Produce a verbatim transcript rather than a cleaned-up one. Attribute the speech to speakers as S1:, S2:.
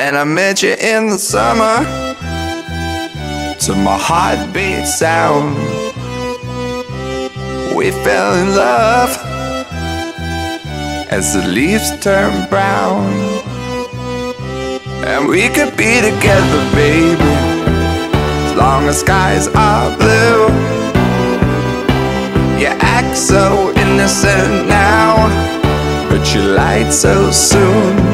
S1: When I met you in the summer, to my heartbeat sound, we fell in love as the leaves turn brown. And we could be together, baby, as long as skies are blue. You act so innocent now, but you lied so soon.